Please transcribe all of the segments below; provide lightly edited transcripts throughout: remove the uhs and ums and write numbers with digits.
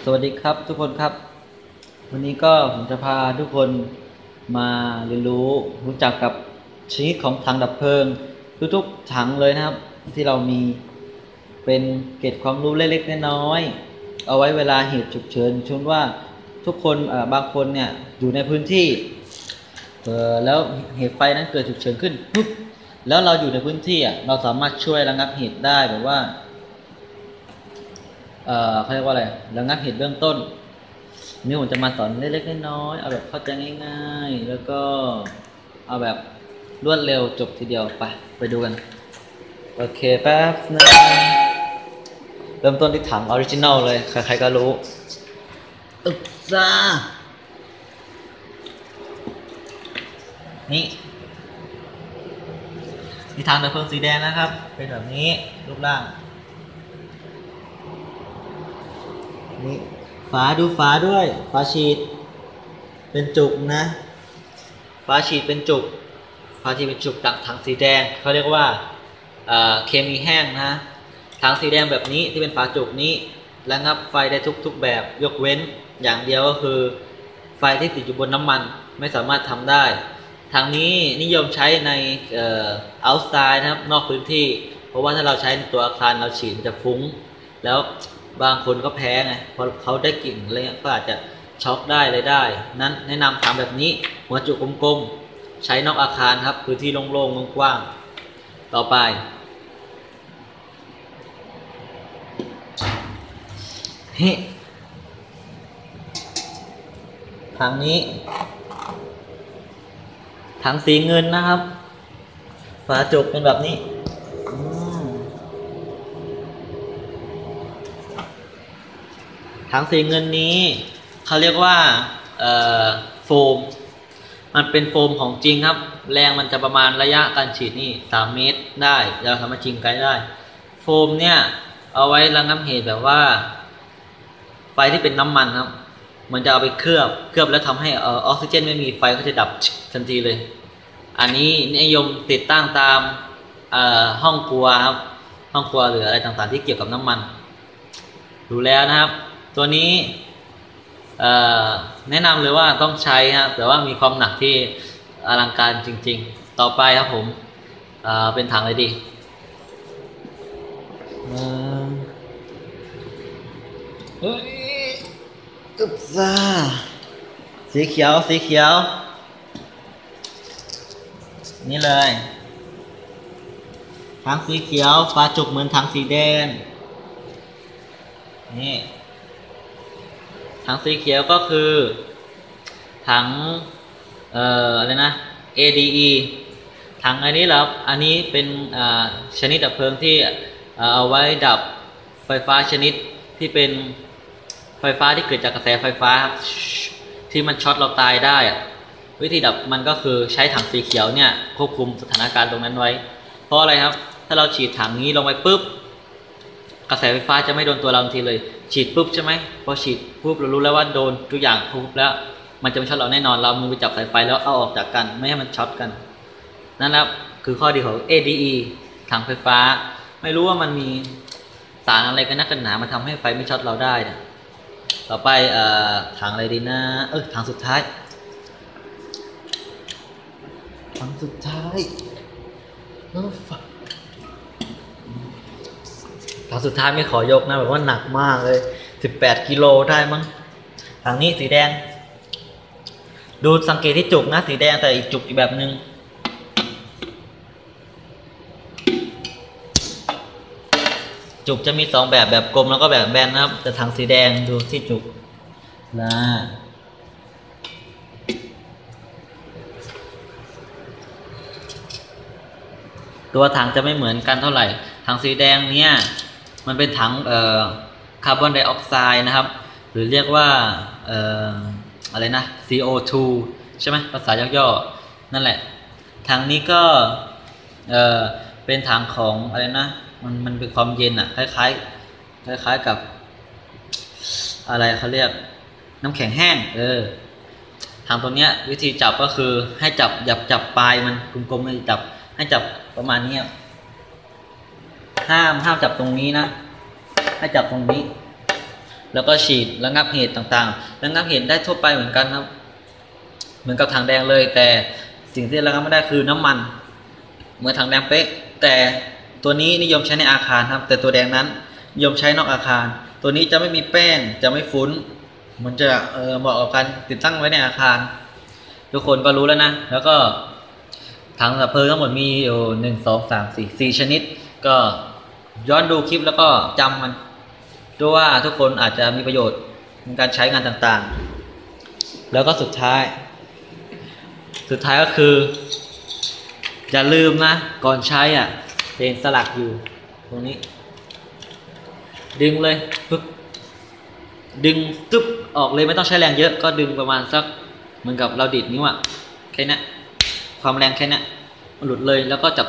สวัสดีครับทุกคนครับวันนี้ก็ผมจะพาทุกคนมาเรียนรู้จักกับชนิดของถังดับเพลิงทุกๆถังเลยนะครับที่เรามีเป็นเกร็ดความรู้เล็กๆน้อยๆเอาไว้เวลาเหตุฉุกเฉินเช่นว่าทุกคนบางคนเนี่ยอยู่ในพื้นที่แล้วเหตุไฟนั้นเกิดฉุกเฉินขึ้นปุ๊บแล้วเราอยู่ในพื้นที่เราสามารถช่วยระงับเหตุได้แบบว่าเขาเรียกว่าอะไรระงับเหตุเบื้องต้นนี่ผมจะมาสอนเล็กๆน้อยๆเอาแบบเข้าใจง่ายๆแล้วก็เอาแบบรวดเร็วจบทีเดียวไปดูกันโอเคแป๊บนึงเริ่มต้นที่ถังออริจินัลเลยใครๆก็รู้อึ๊บซ่านี่ถังดับเพลิงสีแดงนะครับเป็นแบบนี้รูปร่างนี่ฝาดูฝาด้วยฝาฉีดเป็นจุกนะฝาฉีดเป็นจุกฝาฉีดเป็นจุกจากถังสีแดงเขาเรียกว่าเคมีแห้งนะถังสีแดงแบบนี้ที่เป็นฝาจุกนี้ระงับไฟได้ทุกแบบยกเว้นอย่างเดียวก็คือไฟที่ติดอยู่บนน้ำมันไม่สามารถทำได้ทางนี้นิยมใช้ในoutside นะครับนอกพื้นที่เพราะว่าถ้าเราใช้ในตัวอาคารเราฉีดมันจะฟุ้งแล้วบางคนก็แพ้ไงพอเขาได้กลิ่นอะไรก็อาจจะช็อกได้เลยได้นั้นแนะนำทำแบบนี้หัวจุกกลมๆใช้นอกอาคารครับพื้นที่โล่งๆกว้างๆต่อไปถังนี้ถังสีเงินนะครับฝาจุกเป็นแบบนี้ถังสีเงินนี้เขาเรียกว่าโฟมมันเป็นโฟมของจริงครับแรงมันจะประมาณระยะการฉีดนี่3 เมตรได้เราสามารถชิงไกลได้โฟมเนี่ยเอาไว้ระงับเหตุแบบว่าไฟที่เป็นน้ำมันครับมันจะเอาไปเคลือบแล้วทำให้ออกซิเจนไม่มีไฟก็จะดับทันทีเลยอันนี้นิยมติดตั้งตามห้องครัวครับห้องครัวหรืออะไรต่างๆที่เกี่ยวกับน้ำมันดูแล้วนะครับตัวนี้แนะนำเลยว่าต้องใช้ครับแต่ว่ามีความหนักที่อลังการจริงๆต่อไปครับผมเป็นถังอะไรดีเฮ้ยอึ๊บซ่าสีเขียวนี่เลยถังสีเขียวฝาจุกเหมือนถังสีแดงนี่ถังสีเขียวก็คือถังอะไรนะ ADE ถังอันนี้แล้วอันนี้เป็นชนิดดับเพลิงที่เอาไว้ดับไฟฟ้าชนิดที่เป็นไฟฟ้าที่เกิดจากกระแสไฟฟ้าที่มันช็อตเราตายได้วิธีดับมันก็คือใช้ถังสีเขียวเนี่ยควบคุมสถานการณ์ตรงนั้นไว้เพราะอะไรครับถ้าเราฉีดถังนี้ลงไปปุ๊บกระแสไฟฟ้าจะไม่โดนตัวเราทันทีเลยฉีดปุ๊บใช่ไหมพอฉีดปุ๊บเรารู้แล้วว่าโดนทุกอย่างปุ๊บแล้วมันจะไม่ช็อตเราแน่นอนเรามือไปจับสายไฟแล้วเอาออกจากกันไม่ให้มันช็อตกันนั่นแหละคือข้อดีของ ADE ถังไฟฟ้าไม่รู้ว่ามันมีสารอะไรกันนักกันหนามาทำให้ไฟไม่ช็อตเราได้นะต่อไปถังอะไรดีนะถังสุดท้ายถังสุดท้ายถังสุดท้ายไม่ขอยกนะแบบว่าหนักมากเลย18 กิโลได้มั้งถังนี้สีแดงดูสังเกตที่จุกนะสีแดงแต่อีกจุกอีกแบบนึงจุกจะมี2แบบกลมแล้วก็แบบแบนนะครับแต่ถังสีแดงดูที่จุกนะตัวถังจะไม่เหมือนกันเท่าไหร่ถังสีแดงเนี่ยมันเป็นถังคาร์บอนไดออกไซด์นะครับหรือเรียกว่าอะไรนะ CO2 ใช่ไหมภาษาย่อๆนั่นแหละถังนี้ก็เป็นถังของอะไรนะมันเป็นความเย็นคล้ายกับอะไรเขาเรียกน้ำแข็งแห้งถังตัวเนี้ยวิธีจับก็คือให้จับปลายมันกลมๆให้จับประมาณนี้ห้ามจับตรงนี้นะให้จับตรงนี้แล้วก็ฉีดระงับเหตุต่างๆระงับเหตุได้ทั่วไปเหมือนกันครับเหมือนกับถังแดงเลยแต่สิ่งที่ระงับไม่ได้คือน้ำมันเหมือนถังแดงเป๊ะแต่ตัวนี้นิยมใช้ในอาคารครับแต่ตัวแดงนั้นนิยมใช้นอกอาคารตัวนี้จะไม่มีแป้งจะไม่ฟุ้นมันจะเหมาะกับการติดตั้งไว้ในอาคารทุกคนก็รู้แล้วนะแล้วก็ถังดับเพลิงทั้งหมดมีอยู่1 2 3 4 4ชนิดก็ย้อนดูคลิปแล้วก็จำมันด้วยว่าทุกคนอาจจะมีประโยชน์ในการใช้งานต่างๆแล้วก็สุดท้ายก็คืออย่าลืมนะก่อนใช้เห็นสลักอยู่ตรงนี้ดึงเลยปึ๊บดึงตึ๊บออกเลยไม่ต้องใช้แรงเยอะก็ดึงประมาณสักเหมือนกับเราดิดนิ้วแค่นี้ความแรงแค่นี้มันหลุดเลยแล้วก็จับ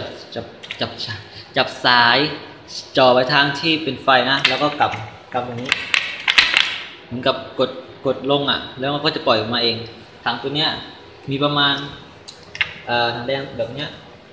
สายจ่อไปทางที่เป็นไฟนะแล้วก็กลับอย่างนี้เหมือนกับกดลงแล้วมันก็จะปล่อยออกมาเองถังตัวเนี้ยมีประมาณถังแดงแบบเนี้ย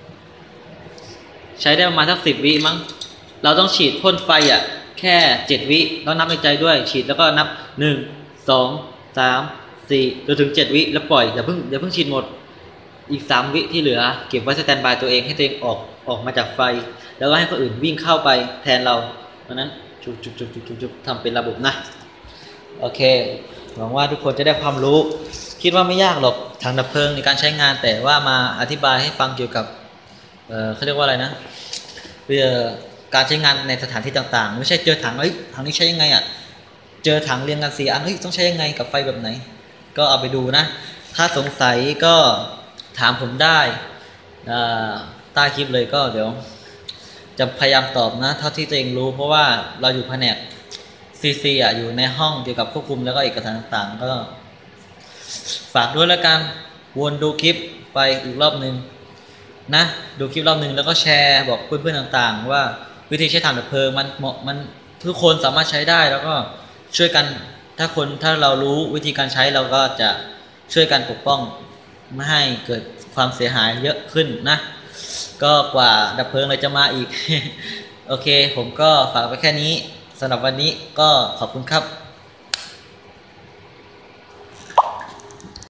ใช้ได้ประมาณสัก10 วิมั้งเราต้องฉีดพ่นไฟแค่7 วิแล้วนับในใจด้วยฉีดแล้วก็นับ1 2 3 4จนถึง7 วิแล้วปล่อยอย่าเพิ่งฉีดหมดอีก3 วิที่เหลือเก็บไว้สแตนบายตัวเองให้ตัวเองออกมาจากไฟแล้วก็ให้คนอื่นวิ่งเข้าไปแทนเราเพราะนั้นจุบทำเป็นระบบนะโอเคหวังว่าทุกคนจะได้ความรู้คิดว่าไม่ยากหรอกถังดับเพลิงในการใช้งานแต่ว่ามาอธิบายให้ฟังเกี่ยวกับเขาเรียกว่าอะไรนะการใช้งานในสถานที่ต่างๆไม่ใช่เจอถังถังนี้ใช้ยังไงเจอถังเรียงกัน4 อันต้องใช้ยังไงกับไฟแบบไหนก็เอาไปดูนะถ้าสงสัยก็ถามผมได้ใต้คลิปเลยก็เดี๋ยวจะพยายามตอบนะเท่าที่ตัวเองรู้เพราะว่าเราอยู่แผนกCCอยู่ในห้องเกี่ยวกับควบคุมแล้วก็เอกสารต่างๆก็ฝากด้วยแล้วกันวนดูคลิปไปอีกรอบนึงนะดูคลิปรอบนึงแล้วก็แชร์บอกเพื่อนๆต่างๆว่าวิธีใช้ถังดับเพลิงมันทุกคนสามารถใช้ได้แล้วก็ช่วยกันถ้าเรารู้วิธีการใช้เราก็จะช่วยกันปกป้องไม่ให้เกิดความเสียหายเยอะขึ้นนะก็กว่าดับเพลิงเลยจะมาอีก โอเคผมก็ฝากไปแค่นี้สำหรับวันนี้ก็ขอบคุณครับ